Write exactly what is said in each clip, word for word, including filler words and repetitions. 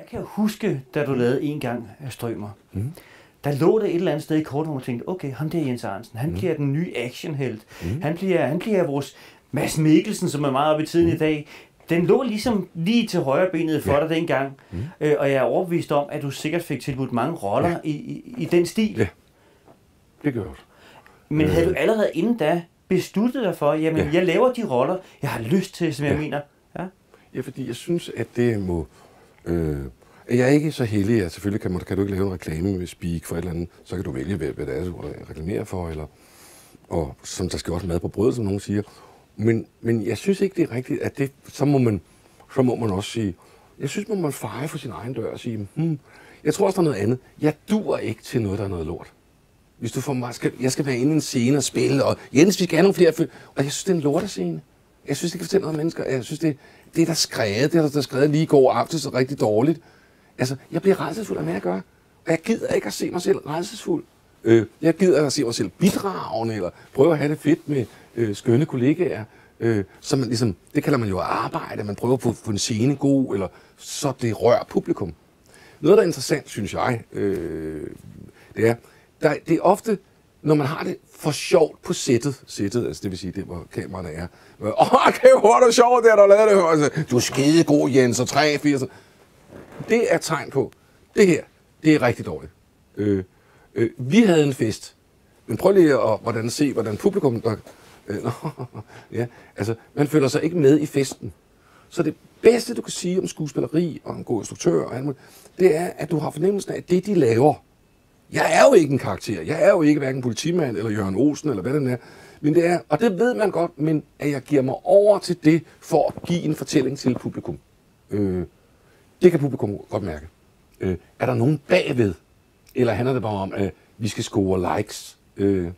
kan huske, da du lavede En gang Strømer. Mm. Der lå det et eller andet sted i kortet, hvor man tænkte, okay, ham der Jens Arensen, han mm. bliver den nye actionhelt. Mm. Han, bliver, han bliver vores Mads Mikkelsen, som er meget oppe i tiden mm. i dag. Den lå ligesom lige til højre benet for ja. dig dengang, mm. øh, og jeg er overbevist om, at du sikkert fik tilbudt mange roller ja. i, i, i den stil. Ja, det gør jeg. Men øh. havde du allerede inden da besluttet dig for, jamen ja. jeg laver de roller, jeg har lyst til, som ja. jeg mener? Ja? Ja, fordi jeg synes, at det må... Øh, jeg er ikke så heldig, at selvfølgelig kan, man, kan du ikke lave en reklame med Speak for et eller andet, så kan du vælge, hvad, hvad det er, du reklamerer for, eller, og som der skal også mad på brødet, som nogen siger. Men, men jeg synes ikke, det er rigtigt, at det, så, må man, så må man også sige, jeg synes, man må feje for sin egen dør og sige, hmm, jeg tror også, der er noget andet. Jeg duer ikke til noget, der er noget lort. Hvis du får mig, skal, jeg skal være inde i en scene og spille, og Jens, vi skal have nogle flere, og jeg synes, det er en lortescene. Jeg synes, det kan fortælle noget om mennesker. Jeg synes, det, det er der skrevet, det er der skrevet lige i går aftes så rigtig dårligt. Altså, jeg bliver rædselsfuld af, hvad jeg gør. Og jeg gider ikke at se mig selv rædselsfuld. Øh, jeg gider at se mig selv bidragende, eller prøve at have det fedt med øh, skønne kollegaer. Øh, så man ligesom, det kalder man jo arbejde, man prøver på at få en scene god, eller så det rører publikum. Noget, der er interessant, synes jeg, øh, det er, der, det er ofte, når man har det for sjovt på sættet, sættet, altså det vil sige, det hvor kameraerne er. Åh, oh, okay, hvor er det sjovt, det der lavede det. Altså, du er skide god, Jens, og tre, fire, så. Det er tegn på, det her, det er rigtig dårligt. Øh, øh, vi havde en fest, men prøv lige at hvordan se, hvordan publikum, der, øh, ja, altså, man føler sig ikke med i festen. Så det bedste, du kan sige om skuespilleri og en god instruktør, og alt, det er, at du har fornemmelsen af, at det, de laver, jeg er jo ikke en karakter, jeg er jo ikke hverken politimand, eller Jørgen Olsen, eller hvad den er, men det er, og det ved man godt, men at jeg giver mig over til det, for at give en fortælling til publikum. Øh, Det kan publikum godt mærke. Øh, er der nogen bagved? Eller handler det bare om, at vi skal score likes? Øh,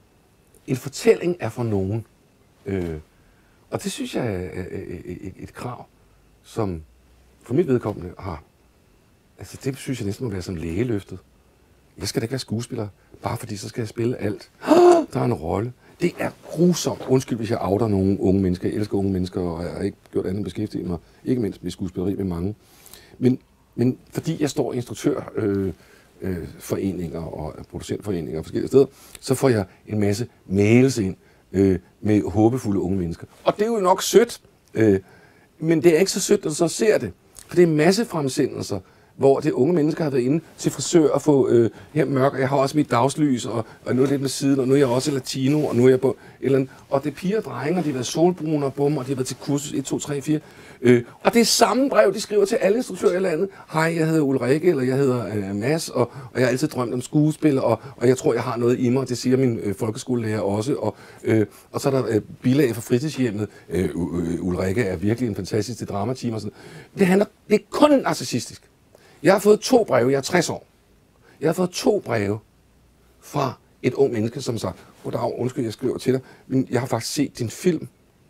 en fortælling er for nogen. Øh, og det synes jeg er et, et krav, som for mit vedkommende har. Altså det synes jeg næsten må være som lægeløftet. Jeg skal da ikke være skuespiller, bare fordi så skal jeg spille alt. Der er en rolle. Det er grusomt. Undskyld, hvis jeg outer nogle unge mennesker. Jeg elsker unge mennesker, og jeg har ikke gjort andet end beskæftiget mig. Ikke mindst med skuespilleri med mange. Men, men fordi jeg står i instruktørforeninger øh, øh, foreninger og producentforeninger forskellige steder, så får jeg en masse mails ind øh, med håbefulde unge mennesker. Og det er jo nok sødt, øh, men det er ikke så sødt, når du så ser det. For det er masse fremsendelser, hvor det unge mennesker har været inde til frisør og få øh, her mørk, og jeg har også mit dagslys, og, og nu er lidt med siden, og nu er jeg også latino, og nu er jeg på eller andet. Og det er piger og drenge, og de har været solbrune og bum, og de har været til kursus et, to, tre, fire. Øh, og det er samme brev, de skriver til alle instruktører i landet. Hej, jeg hedder Ulrike, eller jeg hedder øh, Mads, og, og jeg har altid drømt om skuespil, og, og jeg tror, jeg har noget i mig, det siger min øh, folkeskolelærer også. Og, øh, og så er der øh, bilag fra fritidshjemmet. Øh, øh, Ulrike er virkelig en fantastisk til dramateam og sådan. Det handler, det er kun narcissistisk. Jeg har fået to breve, jeg er tres år. Jeg har fået to breve fra et ung menneske, som sagde, goddag, undskyld, jeg skriver til dig, men jeg har faktisk set din film,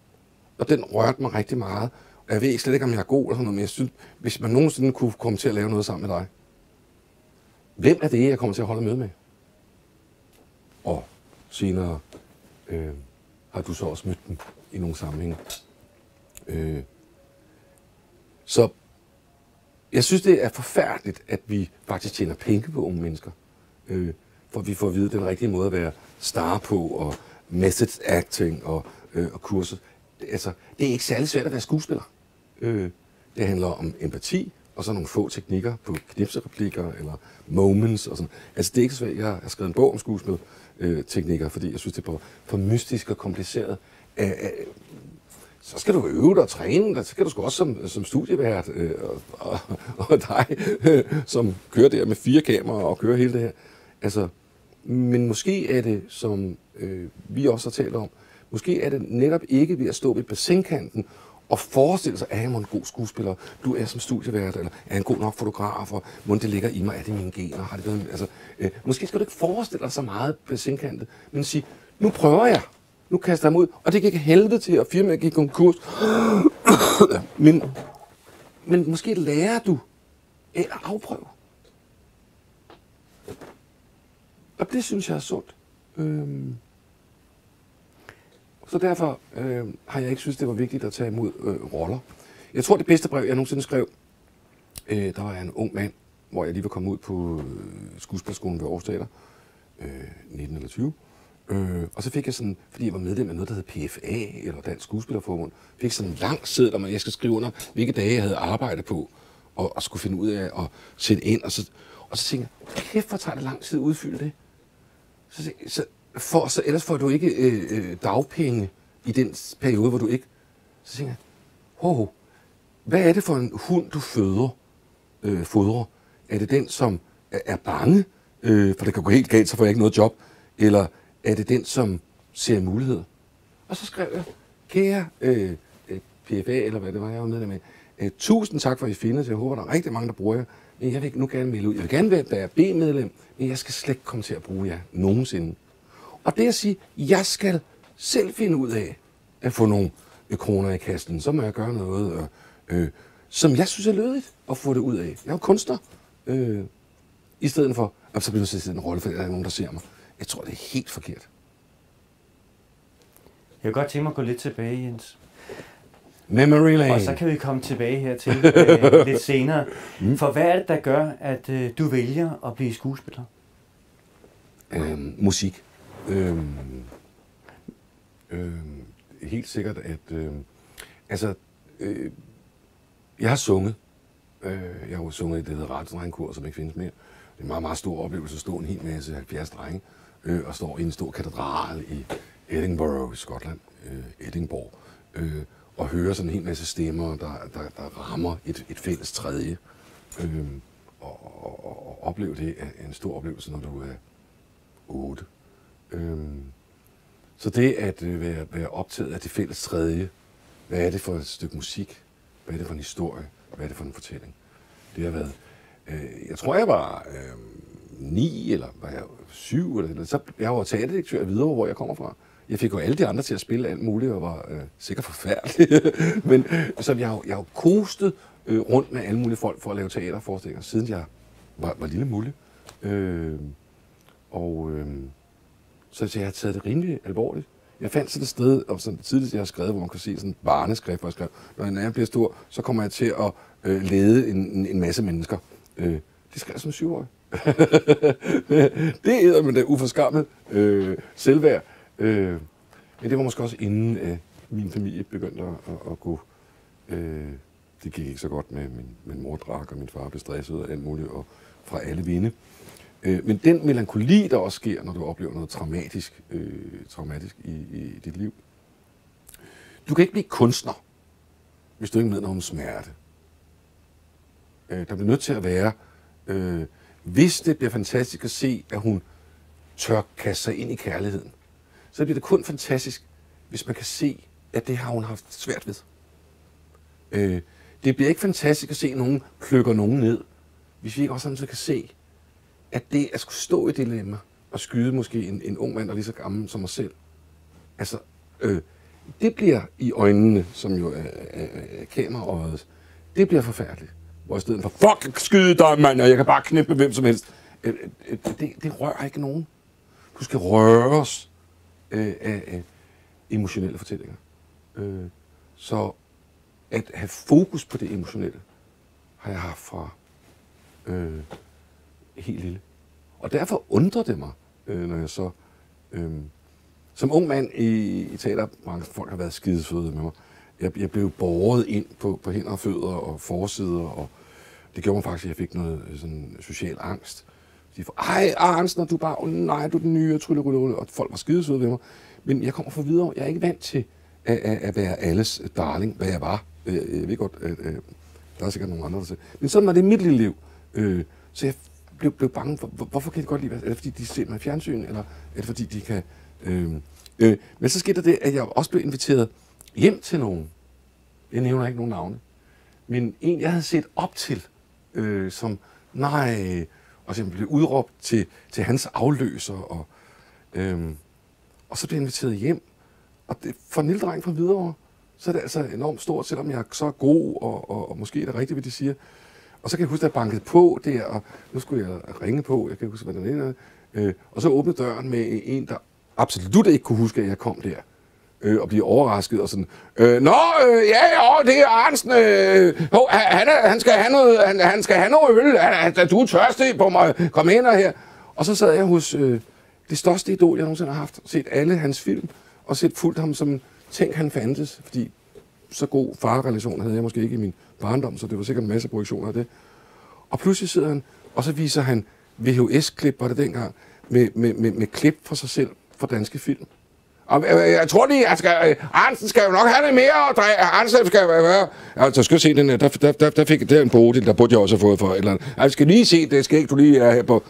og den rørte mig rigtig meget. Og jeg ved ikke slet ikke, om jeg er god eller sådan noget, men jeg synes, hvis man nogensinde kunne komme til at lave noget sammen med dig, hvem er det, jeg kommer til at holde møde med? Og senere øh, har du så også mødt dem i nogle sammenhænge. Øh, så jeg synes, det er forfærdeligt, at vi faktisk tjener penge på unge mennesker. Øh, for vi får at vide den rigtige måde at være star på, og message acting og, øh, og kurser. Det, altså, det er ikke særlig svært at være skuespiller. Øh, det handler om empati, og så nogle få teknikker på knipsereplikker eller moments og sådan. Altså, det er ikke svært. Jeg har skrevet en bog om skuespilteknikker, øh, fordi jeg synes, det er for mystisk og kompliceret. Øh, øh, så skal du øve dig og træne dig, så skal du sgu også som, som studievært øh, og, og, og dig, øh, som kører der med fire kameraer og kører hele det her. Altså, men måske er det, som øh, vi også har talt om, måske er det netop ikke ved at stå ved bassinkanten og forestille sig, at jeg er en god skuespiller, du er som studievært, eller er en god nok fotograf, og må det ligger i mig, er det mine gener, har det været, altså, øh, måske skal du ikke forestille dig så meget bassinkantet, men sige, nu prøver jeg. Nu kaster jeg mig ud, og det gik helvede til, og firmaet gik konkurs. men, men måske lærer du at afprøve. Og det synes jeg er sundt. Øhm. Så derfor øh, har jeg ikke synes, det var vigtigt at tage imod øh, roller. Jeg tror, det bedste brev, jeg nogensinde skrev, øh, der var jeg en ung mand, hvor jeg lige var kommet ud på øh, skuespilskolen ved Aarhus Teater, øh, nitten eller tyve. Øh, og så fik jeg sådan, fordi jeg var medlem af noget, der hed P F A, eller Dansk Skuespillerforbund, fik sådan en lang seddel, hvor jeg skal skrive under, hvilke dage jeg havde arbejdet på, og, og skulle finde ud af at sætte ind. Og så, og så tænkte jeg, kæft, hvor tager det lang tid at udfylde det? Så, så, for, så ellers får du ikke øh, dagpenge i den periode, hvor du ikke... Så tænkte jeg, ho, ho, hvad er det for en hund, du føder, øh, fodrer? Er det den, som er, er bange, øh, for det kan gå helt galt, så får jeg ikke noget job? Eller er det den, som ser muligheder? Og så skrev jeg, kære øh, P F A, eller hvad det var, jeg var med med, øh, tusind tak for, at I findes. Jeg håber, der er rigtig mange, der bruger jer. Men jeg vil nu gerne melde ud. Jeg vil gerne være, være B-medlem, men jeg skal slet ikke komme til at bruge jer nogensinde. Og det at sige, jeg skal selv finde ud af at få nogle kroner i kassen, så må jeg gøre noget, og, øh, som jeg synes er lødigt at få det ud af. Jeg er jo kunstner. Øh, I stedet for, og så bliver jeg nødt til at sætte en rolle, for der er nogen, der ser mig. Jeg tror, det er helt forkert. Jeg kan godt tænke mig at gå lidt tilbage, Jens. Memory lane. Og så kan vi komme tilbage hertil øh, lidt senere. Mm. For hvad er det, der gør, at øh, du vælger at blive skuespiller? Øhm, musik. Øhm, øhm, helt sikkert, at... Øh, altså, øh, jeg har sunget. Øh, jeg har jo sunget i det hedder Radiodrengekor, som ikke findes mere. Det er en meget, meget stor oplevelse at stå en hel masse halvfjerds drenge øh, og står i en stor katedral i Edinburgh i Skotland, øh, Edinburgh, øh, og høre sådan en hel masse stemmer, der, der, der rammer et, et fælles tredje. Øh, og, og, og opleve det er en stor oplevelse, når du er otte. Øh, så det at øh, være, være optaget af det fælles tredje, hvad er det for et stykke musik? Hvad er det for en historie? Hvad er det for en fortælling? Det har været... Øh, jeg tror, jeg var øh, ni, eller var jeg syv, eller, eller så jeg var teaterdirektør videre, hvor jeg kommer fra. Jeg fik jo alle de andre til at spille alt muligt, og var øh, sikkert forfærdelig. Men så jeg har jeg har kostet øh, rundt med alle mulige folk for at lave teaterforestillinger, siden jeg var, var lille mulig. Øh, og øh, så, så jeg har taget det rimelig alvorligt. Jeg fandt sådan et sted, og sådan tidligt jeg har skrevet, hvor man kan se sådan en barneskrift, hvor jeg skrev, når jeg bliver stor, så kommer jeg til at øh, lede en, en, en masse mennesker. Øh, det skrev jeg som syvårig. Det æder med det uforskammet øh, selvværd. Øh, men det var måske også inden øh, min familie begyndte at, at, at gå. Øh, det gik ikke så godt med min, min mor drak, og min far blev stresset og alt muligt, og fra alle vinde. Øh, men den melankoli, der også sker, når du oplever noget traumatisk, øh, traumatisk i, i dit liv. Du kan ikke blive kunstner, hvis du ikke ved noget om smerte. Øh, der bliver nødt til at være, øh, hvis det bliver fantastisk at se, at hun tør kaste sig ind i kærligheden, så bliver det kun fantastisk, hvis man kan se, at det har hun haft svært ved. Øh, det bliver ikke fantastisk at se, at nogen plukker nogen ned, hvis vi ikke også samtidig kan se, at det at skulle stå i dilemma og skyde måske en, en ung mand, der er lige så gammel som mig selv, altså, øh, det bliver i øjnene, som jo er, er, er kameraøjet, det bliver forfærdeligt. Hvor i stedet for, fuck, skyde dig, mand, og jeg kan bare knippe med hvem som helst. Øh, øh, det, det rører ikke nogen. Du skal røres øh, af, af emotionelle fortællinger. Øh, så at have fokus på det emotionelle, har jeg haft fra øh, helt lille. Og derfor undrer det mig, øh, når jeg så... Øh, som ung mand i, i teaterbranchen, folk har været skidesøde med mig. Jeg, jeg blev båret ind på, på hænder og fødder og forsider, og det gjorde mig faktisk, at jeg fik noget sådan social angst. De får, ej, Arnsen, når du bare, oh, nej, du er den nye, trylle, rulle, og folk var skidesøde ved mig. Men jeg kommer fra videre, jeg er ikke vant til at, at, at være alles darling, hvad jeg var. Jeg, jeg ved godt, at, at der er sikkert nogle andre, der siger. Men sådan var det i mit lille liv. Øh, så jeg blev, blev bange for, hvorfor kan de godt lide, er det fordi, de ser mig i fjernsyn, eller er det fordi, de kan... Øh, øh, men så skete der det, at jeg også blev inviteret hjem til nogen. Jeg nævner ikke nogen navne. Men en, jeg havde set op til, øh, som, nej, og så blev udråbt til, til hans afløser, og, øh, og så blev jeg inviteret hjem. Og det, for en lille dreng fra Hvidovre, så er det altså enormt stort, selvom jeg er så god, og, og, og måske er det rigtigt, hvad de siger. Og så kan jeg huske, at jeg bankede på der, og nu skulle jeg ringe på, jeg kan huske, hvad den er, øh, og så åbnede døren med en, der absolut ikke kunne huske, at jeg kom der. øh, og bliver overrasket og sådan, øh, nå, øh, ja, ja, det er Arnsen, øh, oh, han, er, han, skal have noget, han, han skal have noget øl, han, han, du er tørstig på mig, kom ind her. Og så sad jeg hos øh, det største idol, jeg nogensinde har haft, set alle hans film, og set fuldt ham som tænk, han fandtes, fordi så god farrelation havde jeg måske ikke i min barndom, så det var sikkert en masse projektioner af det. Og pludselig sidder han, og så viser han V H S-klip, var det dengang, med, med, med, med klip fra sig selv fra danske film. Og øh, jeg tror lige, at øh, Arnsen skal jo nok have det mere, og Arnsen skal jo være... Altså, skal se den, der, der, der, der fik det en Bodil, der burde jeg også have fået for et eller andet. Altså, skal lige se det, skal ikke du lige er her på...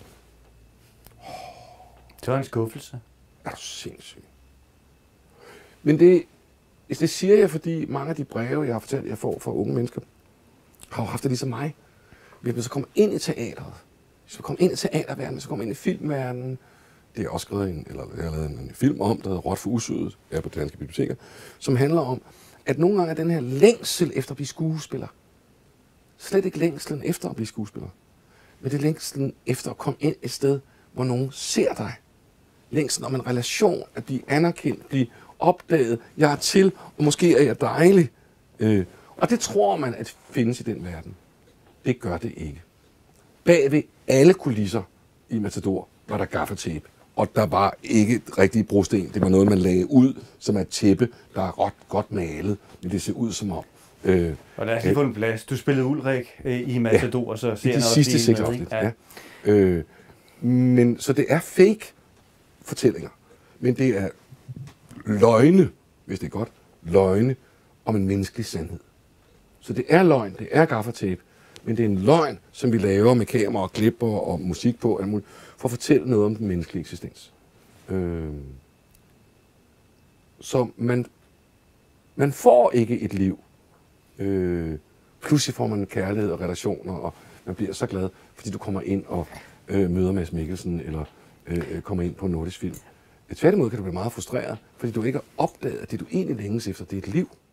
Det var en skuffelse. Er du sindssygt. Men det, det siger jeg, fordi mange af de breve, jeg har fortalt, jeg får fra unge mennesker, har jo haft det ligesom mig. Vi er så kommet ind i teateret. Så kommer ind i teaterverdenen, så kommer ind i filmverdenen. Det er også skrevet en, eller jeg har lavet en film om, der hedder Råt for usødet, er på Danske Biblioteker, som handler om, at nogle gange er den her længsel efter at blive skuespiller. Slet ikke længslen efter at blive skuespiller, men det er længslen efter at komme ind et sted, hvor nogen ser dig. Længslen om en relation, at blive anerkendt, blive opdaget, jeg er til, og måske er jeg dejlig. Øh, og det tror man, at findes i den verden. Det gør det ikke. Bag ved alle kulisser i Matador var der gaffatape, og der var ikke rigtig brosten. Det var noget, man lagde ud, som er et tæppe, der er ret godt malet, men det ser ud som om. Øh, og lad os lige få en plads. Du spillede Ulrik øh, i Matador, ja, så ser i de sidste seks afsnit. Ja. Ja. Øh, men så det er fake fortællinger, men det er løgne, hvis det er godt, løgne om en menneskelig sandhed. Så det er løgn, det er gaffatape, men det er en løgn, som vi laver med kamera og klipper og musik på, for at fortælle noget om den menneskelige eksistens. Øh, så man, man får ikke et liv. Øh, pludselig får man kærlighed og relationer, og man bliver så glad, fordi du kommer ind og øh, møder Mads Mikkelsen, eller øh, kommer ind på en nordisk film. Tværtimod kan du blive meget frustreret, fordi du ikke har opdaget, at det du egentlig længes efter, det er et liv.